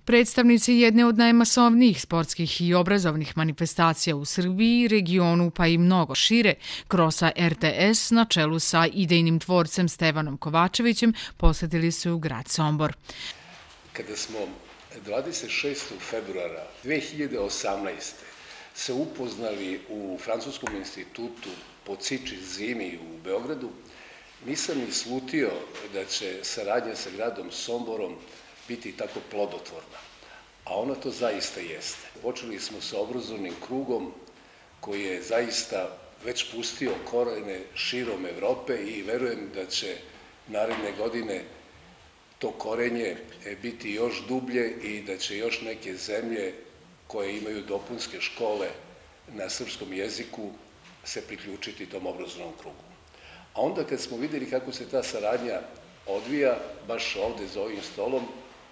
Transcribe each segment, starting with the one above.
Predstavnici jedne od najmasovnijih sportskih i obrazovnih manifestacija u Srbiji, regionu pa i mnogo šire, Krosa RTS na čelu sa idejnim tvorcem Stevanom Kovačevićem posjetili su grad Sombor. Kada smo 26. februara 2018. se upoznali u Francuskom institutu po Ciči zimi u Beogradu, nisam ni slutio da će saradnja sa gradom Somborom biti tako plodotvorna, a ona to zaista jeste. Počeli smo sa obrazovnim krugom koji je zaista već pustio korene širom Evrope i verujem da će naredne godine to korenje biti još dublje i da će još neke zemlje koje imaju dopunske škole na srpskom jeziku se priključiti tom obrazovnom krugu. A onda kad smo videli kako se ta saradnja odvija, baš ovde za ovim stolom,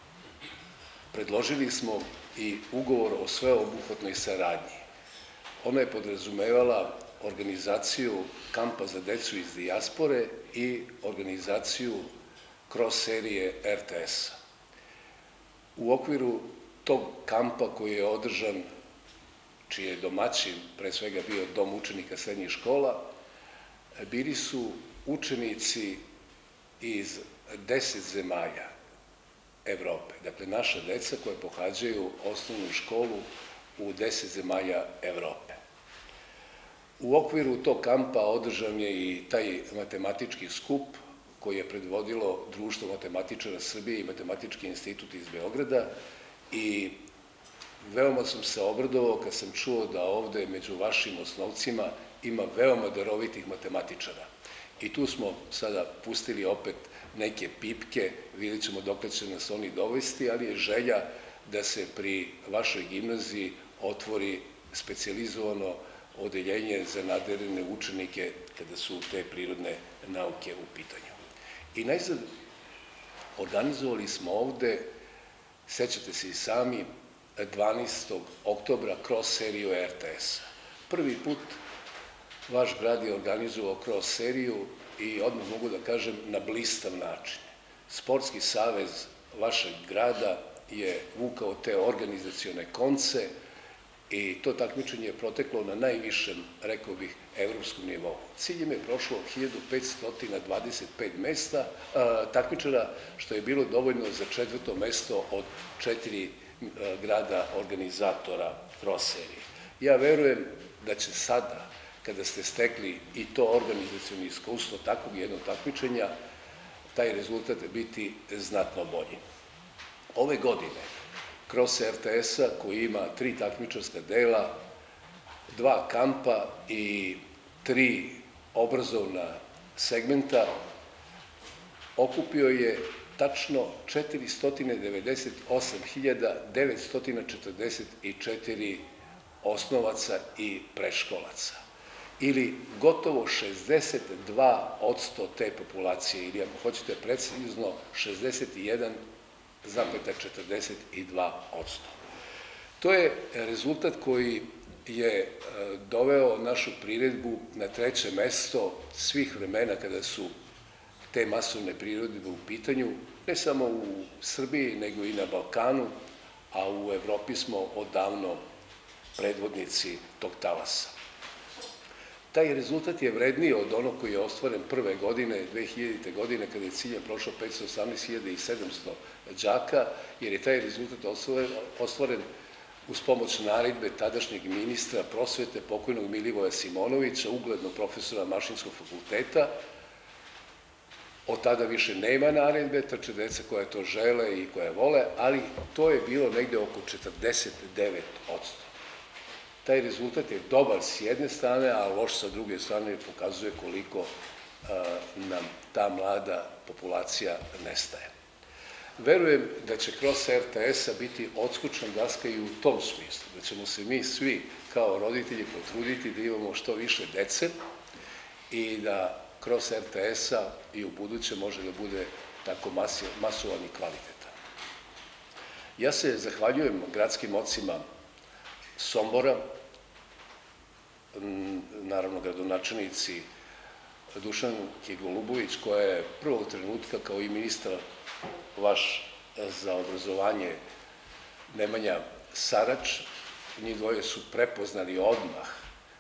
predložili smo i ugovor o sveobuhvatnoj saradnji. Ona je podrazumevala organizaciju kampa za decu iz dijaspore i organizaciju kroz serije RTS-a. U okviru tog kampa koji je održan, čiji je domaćin pre svega bio Dom učenika srednjih škola, bili su učenici iz 10 zemalja Evrope. Dakle, naša deca koja pohađaju osnovnu školu u 10 zemalja Evrope. U okviru tog kampa održan je i taj matematički skup koji je predvodilo Društvo matematičara Srbije i Matematički institut iz Beograda i veoma sam se obradovao kad sam čuo da ovde među vašim osnovcima ima veoma darovitih matematičara. I tu smo sada pustili opet neke pipke, vidjet ćemo dok će nas oni dovesti, ali je želja da se pri vašoj gimnaziji otvori specijalizovano odeljenje za nadarene učenike kada su te prirodne nauke u pitanju. I najzad organizovali smo ovde, sećate se i sami, 12. oktobra kroz seriju RTS-a. Prvi put vaš grad je organizovao kroz seriju i odmah mogu da kažem na blistav način. Sportski savez vašeg grada je vukao te organizacione konce i to takmičenje je proteklo na najvišem, rekao bih, evropskom nivou. Ciljem je prošlo 1525 mesta takmičara, što je bilo dovoljno za 4. mesto od 4 grada organizatora kroz serije. Ja verujem da će sada, kada ste stekli i to organizacioni iskustvo takvog jednog takmičenja, taj rezultat biti znatno bolji. Ove godine, kroz RTS-a koji ima 3 takmičarska dela, 2 kampa i 3 obrazovna segmenta, okupio je tačno 498.944 osnovaca i predškolaca, ili gotovo 62% te populacije, ili ako hoćete precizno 61,42%. To je rezultat koji je doveo našu priredbu na 3. mesto svih vremena kada su te masovne priredbe u pitanju, ne samo u Srbiji, nego i na Balkanu, a u Evropi smo odavno predvodnici tog talasa. Taj rezultat je vredniji od onog koji je ostvaren prve godine, 2000. godine, kada je ciljem prošlo 518.700 đaka, jer je taj rezultat ostvaren uz pomoć naredbe tadašnjeg ministra prosvete, pokojnog Milivoja Simonovića, uglednog profesora Mašinskog fakulteta. Od tada više nema naredbe, trče deca koja to žele i koja vole, ali to je bilo negde oko 49%. Taj rezultat je dobar s jedne strane, a loš sa druge strane pokazuje koliko nam ta mlada populacija nestaje. Verujem da će kroz RTS-a biti odskočna daska i u tom smislu, da ćemo se mi svi kao roditelji potruditi da imamo što više dece i da kroz RTS-a i u buduće može da bude tako masovan i kvalitetan. Ja se zahvaljujem gradskim ocima Sombora, naravno gradonačelnici Dušanki Golubović, koja je prvog trenutka kao i ministar vaš za obrazovanje Nemanja Sarač. Njih dvoje su prepoznali odmah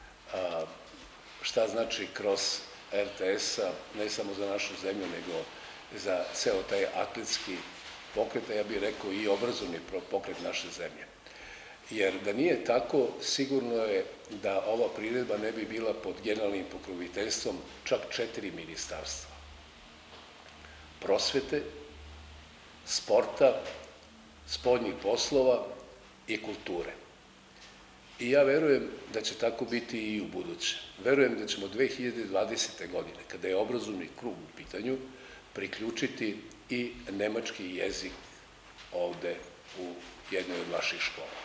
šta znači kroz RTS-a, ne samo za našu zemlju, nego za ceo taj atletski pokret, a ja bih rekao i obrazovni pokret naše zemlje. Jer da nije tako, sigurno je da ova priredba ne bi bila pod generalnim pokroviteljstvom čak 4 ministarstva. Prosvete, sporta, spoljnih poslova i kulture. I ja verujem da će tako biti i u buduće. Verujem da ćemo 2020. godine, kada je obrazovni krug u pitanju, priključiti i nemački jezik ovde u jednoj od vaših škola.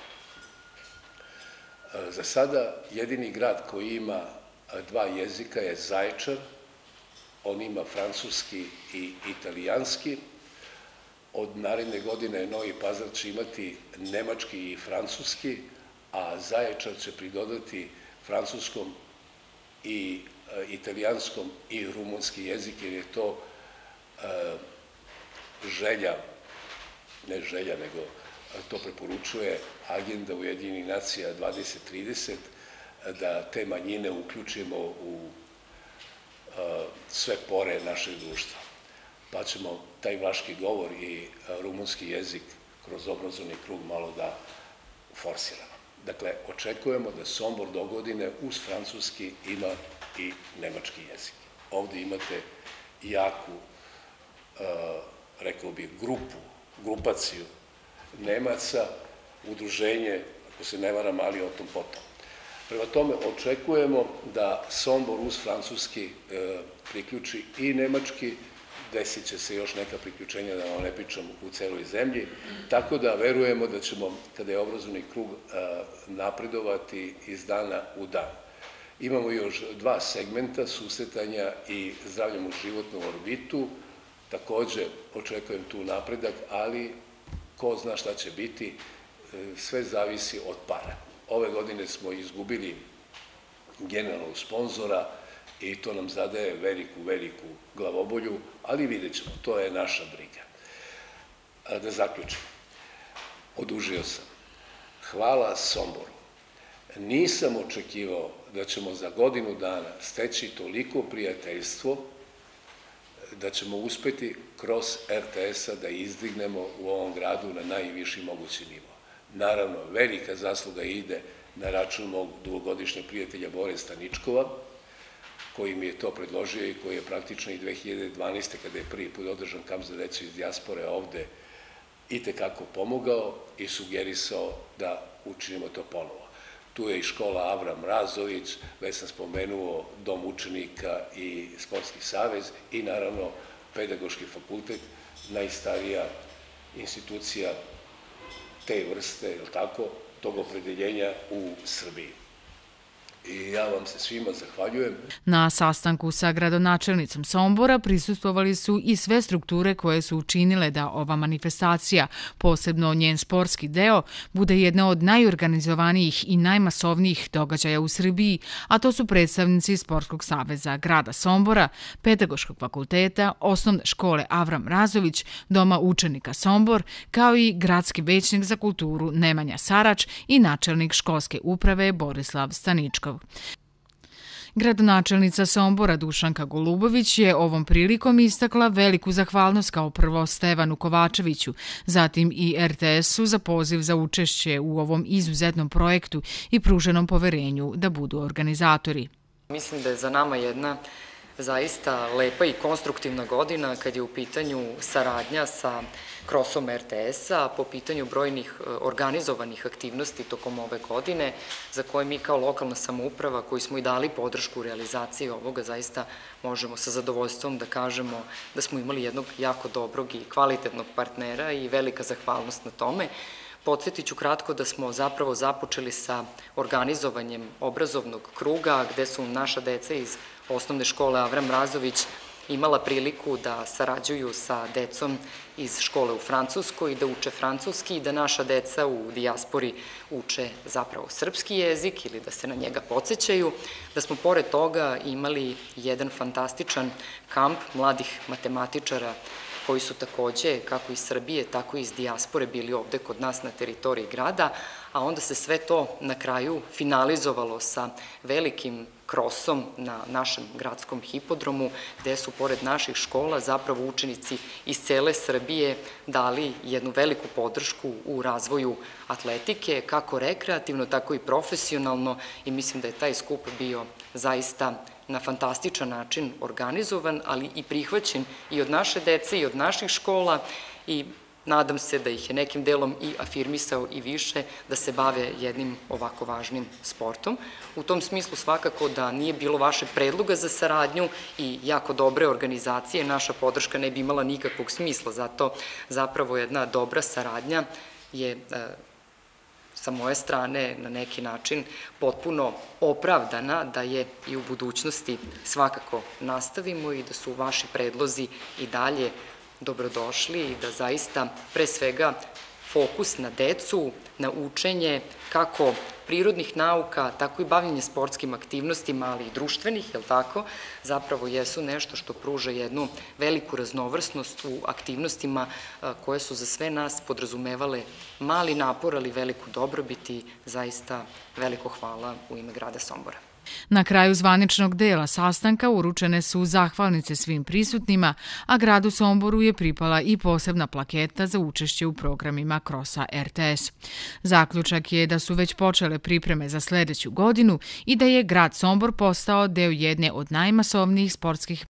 Za sada jedini grad koji ima 2 jezika je Zaječar. On ima francuski i italijanski. Od naredne godine Novi Pazar će imati nemački i francuski, a Zaječar će pridodati francuskom i italijanskom i rumunski jezik, jer je to želja, ne želja, nego to preporučuje Agenda Ujedinjenih nacija 2030, da te manjine uključimo u sve pore našeg društva. Pa ćemo taj vlaški govor i rumunski jezik kroz obrazovni krug malo da forsiramo. Dakle, očekujemo da Sombor dogodine uz francuski ima i nemački jezik. Ovde imate jaku, rekao bih, grupaciju Nemaca, udruženje, ako se ne varam, ali o tom potom. Prema tome, očekujemo da Sombor uz francuski priključi i nemački, desit će se još neka priključenja, da vam ne pričam, u celoj zemlji, tako da verujemo da ćemo, kada je obrazovni krug, napredovati iz dana u dan. Imamo još 2 segmenta, susretanja i zdravljem u životnu orbitu, takođe očekujem tu napredak, ali ko zna šta će biti, sve zavisi od para. Ove godine smo izgubili generalnog sponzora i to nam zadaje veliku glavobolju, ali vidjet ćemo, to je naša briga. Da zaključim, odužio sam. Hvala Somboru. Nisam očekivao da ćemo za godinu dana steći toliko prijateljstvo da ćemo uspeti kroz RTS-a da izdignemo u ovom gradu na najviši mogući nivo. Naravno, velika zasluga ide na račun mog dugogodišnjeg prijatelja Bore Staničkova, koji mi je to predložio i koji je praktično i 2012. kada je prvi put održan kamp za decu iz dijaspore ovde itekako pomogao i sugerisao da učinimo to ponovo. Tu je i škola Avram Razović, već sam spomenuo Dom učenika i Sportski savez i naravno Pedagoški fakultet, najstarija institucija te vrste, je li tako, tog opredeljenja u Srbiji. I ja vam se svima zahvaljujem. Na sastanku sa gradonačelnicom Sombora prisustvovali su i sve strukture koje su učinile da ova manifestacija, posebno njen sportski deo, bude jedna od najorganizovanijih i najmasovnijih događaja u Srbiji, a to su predstavnici Sportskog saveza grada Sombora, Pedagoškog fakulteta, Osnovne škole Avram Razović, Doma učenika Sombor, kao i gradski većnik za kulturu Nemanja Sarač i načelnik školske uprave Borislav Staničkov. Gradonačelnica Sombora Dušanka Golubović je ovom prilikom istakla veliku zahvalnost kao prvo Stevanu Kovačeviću, zatim i RTS-u za poziv za učešće u ovom izuzetnom projektu i pruženom poverenju da budu organizatori. Mislim da je za nama jedna zaista lepa i konstruktivna godina kad je u pitanju saradnja sa Krosom RTS-a po pitanju brojnih organizovanih aktivnosti tokom ove godine, za koje mi kao lokalna samouprava, koji smo i dali podršku u realizaciji ovoga, zaista možemo sa zadovoljstvom da kažemo da smo imali jednog jako dobrog i kvalitetnog partnera i velika zahvalnost na tome. Podsjetit ću kratko da smo zapravo započeli sa organizovanjem obrazovnog kruga, gde su naša deca iz Osnovne škole Avram Razović imala priliku da sarađuju sa decom iz škole u Francuskoj i da uče francuski i da naša deca u dijaspori uče zapravo srpski jezik ili da se na njega podsećaju, da smo pored toga imali jedan fantastičan kamp mladih matematičara koji su takođe, kako iz Srbije, tako i iz dijaspore, bili ovde kod nas na teritoriji grada, a onda se sve to na kraju finalizovalo sa velikim krosom na našem gradskom hipodromu, gde su pored naših škola zapravo učenici iz cele Srbije dali jednu veliku podršku u razvoju atletike, kako rekreativno, tako i profesionalno, i mislim da je taj skup bio zaista na fantastičan način organizovan, ali i prihvaćen i od naše dece i od naših škola, i nadam se da ih je nekim delom i afirmisao i više da se bave jednim ovako važnim sportom. U tom smislu svakako da nije bilo vašeg predloga za saradnju i jako dobre organizacije, naša podrška ne bi imala nikakvog smisla, zato zapravo jedna dobra saradnja je sa moje strane na neki način potpuno opravdana, da je i u budućnosti svakako nastavimo i da su vaši predlozi i dalje dobrodošli i da zaista pre svega fokus na decu, na učenje kako prirodnih nauka, tako i bavljenje sportskim aktivnostima, ali i društvenih, jel tako, zapravo jesu nešto što pruža jednu veliku raznovrsnost u aktivnostima koje su za sve nas podrazumevale mali napor, ali veliku dobrobit, i zaista veliko hvala u ime grada Sombora. Na kraju zvaničnog dela sastanka uručene su zahvalnice svim prisutnima, a gradu Somboru je pripala i posebna plaketa za učešće u programima Krosa RTS. Zaključak je da su već počele pripreme za sledeću godinu i da je grad Sombor postao deo jedne od najmasovnijih sportskih